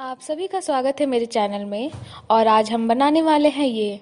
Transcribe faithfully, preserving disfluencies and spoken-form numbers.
आप सभी का स्वागत है मेरे चैनल में। और आज हम बनाने वाले हैं ये